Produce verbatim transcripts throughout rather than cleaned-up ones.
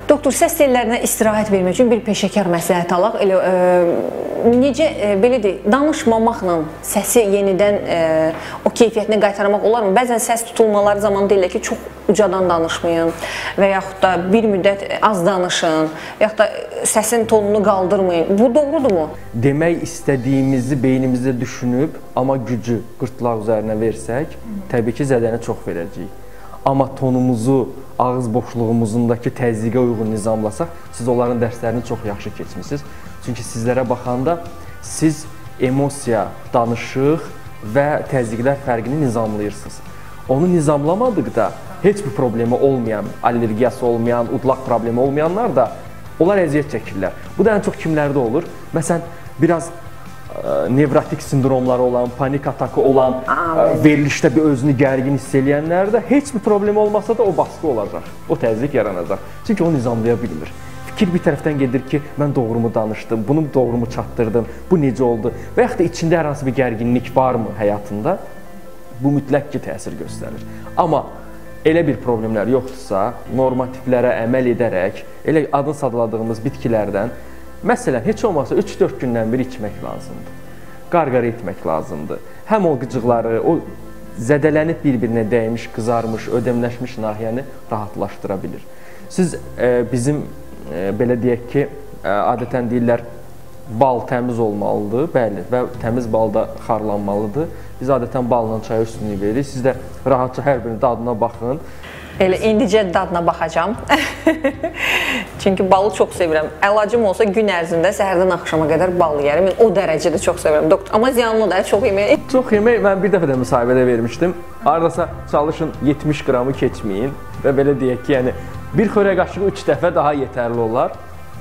Doktor, səs tellərinə istirahət vermək üçün bir peşəkar məsləhət alaq. Elə e, necə e, belə deyək, danışmamaqla səsi yenidən e, o keyfiyyətini qaytarmaq olarmı? Bəzən səs tutulmaları zamanı deyirlər ki, çox ucadan danışmayın və yaxud da bir müddət az danışın, və yaxud da səsin tonunu qaldırmayın. Bu doğrudurmu? Demək istədiyimizi beynimizdə düşünüb, amma gücü qırtlaq üzərinə versək, təbii ki, zədəni çox verəcəyik. Amma tonumuzu, ağız boşluğumuzundakı təzyiqə uyğun nizamlasaq, siz onların dərslərini çox yaxşı keçmişsiniz. Çünki sizlərə baxanda siz emosiya, danışıq və təzyiqlər fərqini nizamlayırsınız. Onu nizamlamadıqda heç bir problemi olmayan, allergiyası olmayan, udlaq problemi olmayanlar da onlar əziyyət çəkirlər. Bu da ən çox kimlərdə olur? Məsələn, biraz nevrotik sindromları olan, panik atakı olan, verilişdə bir özünü gərgin hiss eləyənlərdə heç bir problem olmasa da o baskı olacaq, o təzyiq yaranacaq. Çünki o nizamlaya bilmir. Fikir bir tərəfdən gedir ki, mən doğrumu danışdım, bunu doğrumu çatdırdım, bu necə oldu və yaxud da içində hər hansı bir gərginlik varmı həyatında, bu mütləq ki, təsir göstərir. Amma elə bir problemlər yoxdursa, normativlərə əməl edərək, elə adını sadladığımız bitkilərdən, məsələn, heç olmasa üç dörd gündən bir içmək lazımdır. Qarqara etmək lazımdır. Həm o qıcıqları, o zədələnib bir-birinə dəymiş, qızarmış, ödəmləşmiş nahiyəni rahatlaşdıra bilir. Siz e, bizim, e, belə deyək ki, e, adətən deyirlər, bal təmiz olmalıdır, bəli, və təmiz balda xarlanmalıdır. Biz adətən balla çaya üstünlük veririk. Siz də rahatca hər birinin dadına baxın. Elə indicə dadına baxacam. Çünki balı çox sevirəm. Əlacım olsa gün ərzində səhərdən axşama qədər bal yeyərəm. O dərəcədə çox sevirəm, doktor. Amma ziyanlı da, çox yemək. Çox yemək, mən bir dəfə də müsahibədə vermişdim. Aradasa çalışın yetmiş qramı keçməyin və belə deyək ki, yəni bir xörək qaşığı üç dəfə daha yetərli olar.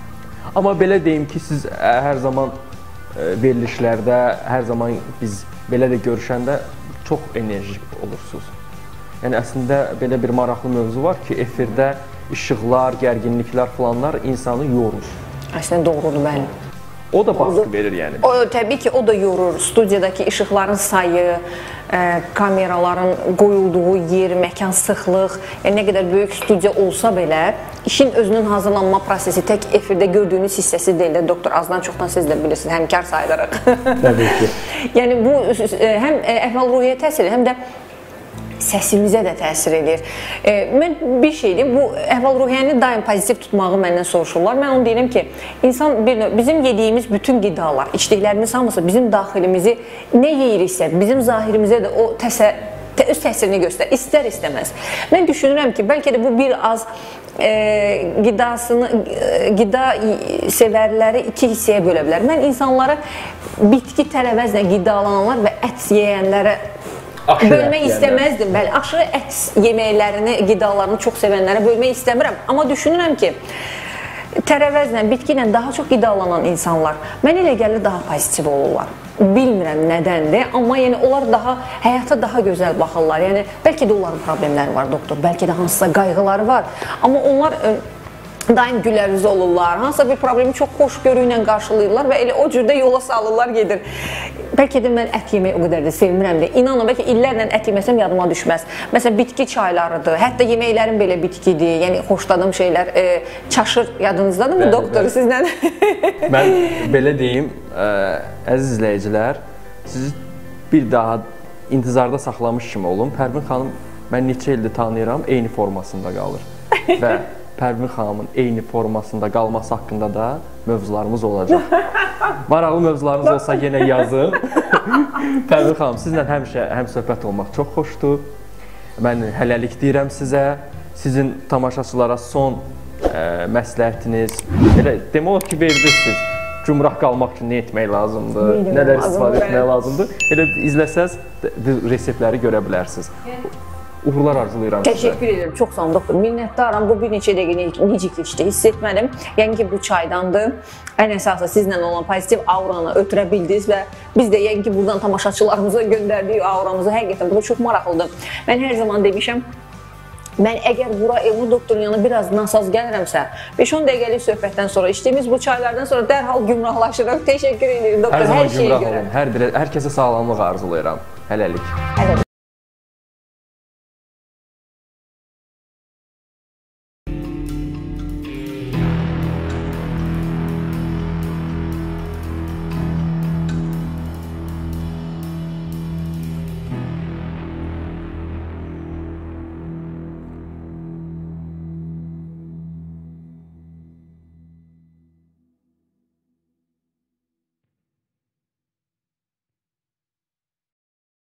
Amma belə deyim ki, siz hər zaman verilişlərdə, hər zaman biz belə də görüşəndə çox enerjik olursunuz. Yəni əslində belə bir maraqlı mövzu var ki, efirdə işıqlar, gərginliklər falanlar insanı yorur. Əslində doğrudur, bəli. O da baskı verir yəni. O, təbii ki, o da yorur. Studiyadakı işıqların sayı, e, kameraların qoyulduğu yer, məkan sıxlıq, yəni nə qədər böyük studiya olsa belə, işin özünün hazırlanma prosesi tək efirdə gördüyünüz hissəsi deyil də, doktor, azdan çoxdan siz də bilirsiniz, həmkar sayılaraq. Təbii ki. Yəni bu həm əhval-ruhiyyə təsir edir, həm də səsimizə də təsir edir. E, mən bir şeydir, bu əhval-ruhiyyəni daim pozitiv tutmağı məndən soruşurlar. Mən onu deyirəm ki, insan bir, bizim yediyimiz bütün qidalar, içdiklərimiz hamısı bizim daxilimizi nə yeyiriksə, bizim zahirimizə də o təsə, tə, öz təsirini göstərir, istər istəməz. Mən düşünürəm ki, bəlkə də bu bir az e, qidasını, qida sevərləri iki hissəyə bölə bilər. Mən insanları bitki tərəvəzlə qidalananlar və ət yeyənlərə bölmək istəməzdim, bəli, aşırı ət yeməklərini, qidalarını çox sevənlərə bölmək istəmirəm. Amma düşünürəm ki, tərəvəzlə, bitki ilə daha çox qidalanan insanlar mənə elə gəlir daha pozitiv olurlar. Bilmirəm nədəndir, amma yəni onlar daha həyata daha gözəl baxırlar. Yəni bəlkə də onların problemləri var, doktor, bəlkə də hansısa qayğıları var. Amma onlar daim gülərüz olurlar, hansısa bir problemi çox xoşgörü ilə qarşılayırlar və elə o cürdə yola salırlar, gedir. Bəlkə də mən ət yeməyi o qədər də sevmirəm də. İnanın, bəlkə illərlə ət yeməsəm yadıma düşməz. Məsələn, bitki çaylarıdır, hətta yeməklərim belə bitkidir. Yəni, xoşladığım şeylər, e, çaşır, yadınızdadır mı, doktor, sizlə? Mən belə deyim, ə, əziz izləyicilər, sizi bir daha intizarda saxlamış kimi olun. Pərvin xanım, mən neçə ildir tanıyıram, eyni formasında qalır. Və Pərvin xanımın eyni formasında qalması haqqında da mövzularımız olacaq. Maraqlı mövzularınız olsa yenə yazın. Pərvin xanım, sizlə həmişə həm söhbət olmaq çox xoşdur. Mən hələlik deyirəm sizə. Sizin tamaşaçılara son ə, məsləhətiniz, elə demək olar ki, verirsiniz. Cümrah qalmaq üçün nə etmək lazımdır, nələr istifadə etmək lazımdır. Elə izləsəz, reseptləri görə bilərsiniz. Uğurlar arzulayıram sizə. Təşəkkür edirəm, çox sağ olun, doktor. Minnətdaram, bu bir neçə dəqiqə necə keçdi, hiss etmədim. Yəni ki, bu çaydandır. Ən əsası sizlə olan pozitiv auranı ötürə bildiniz və biz də yəni ki, buradan tamaşaçılarımıza göndərdik auramızı. Həqiqətən, bu da çox maraqlıdır. Mən hər zaman demişəm, mən əgər bura Elnur doktorun yanına biraz nasaz gəlirəmsə, beş on dəqiqəlik söhbətdən sonra, içdiyimiz bu çaylardan sonra dərhal gümrahlaşırıq. Təşəkkür edirəm, doktor, hər, hər şeyə görə. Hər, hər kəsə sağlamlıq arzulayıram. Hələlik. Hələlik.